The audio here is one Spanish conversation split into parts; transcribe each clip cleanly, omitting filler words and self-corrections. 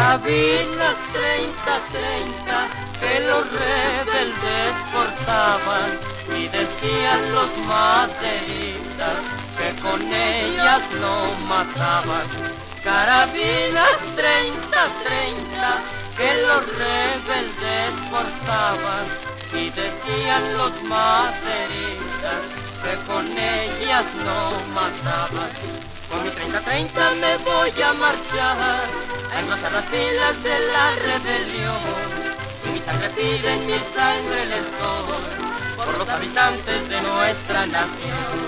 Carabinas 30-30 que los rebeldes portaban, y decían los maderistas que con ellas no mataban. Carabinas 30-30 que los rebeldes portaban, y decían los maderistas que con ellas no mataban. Con mi 30-30 me voy a marchar, a engrosar las filas de la rebelión, y mi sangre pide, en mi sangre les doy, por los habitantes de nuestra nación.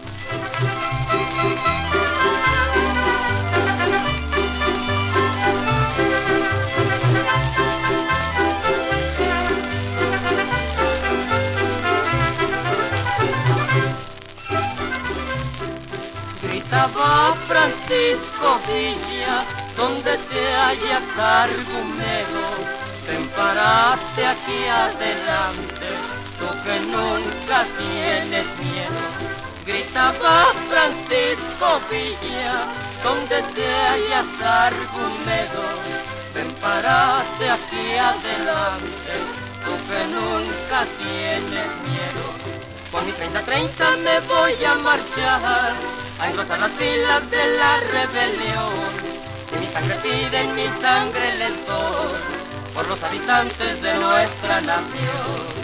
Gritaba Francisco Villa, donde te hallas argumento, ven parate aquí adelante, tú que nunca tienes miedo. Gritaba Francisco Villa, donde te hallas argumento, ven parate aquí adelante, tú que nunca tienes miedo. Con mi 30-30 me voy a marchar, a engrosar las filas de la rebelión, y mi sangre pide, en mi sangre les doy, por los habitantes de nuestra nación.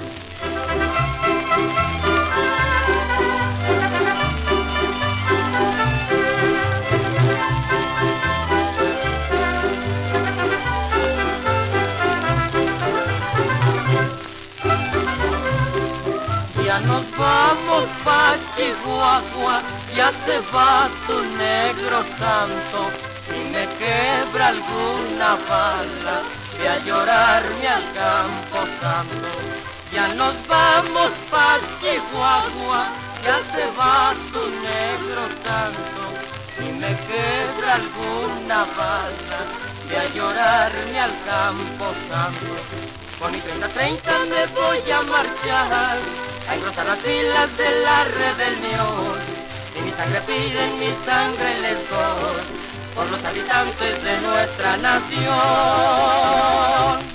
Ya nos vamos pa' Chihuahua, ya se va tu negro santo, si me quebra alguna bala, voy a llorarme al campo santo. Ya nos vamos pa' Chihuahua, ya se va tu negro santo, si me quebra alguna bala, voy a llorarme al campo santo. Con mi 30-30 me voy a marchar, a engrosar las filas de la rebelión, y mi sangre pide, en mi sangre les doy, por los habitantes de nuestra nación.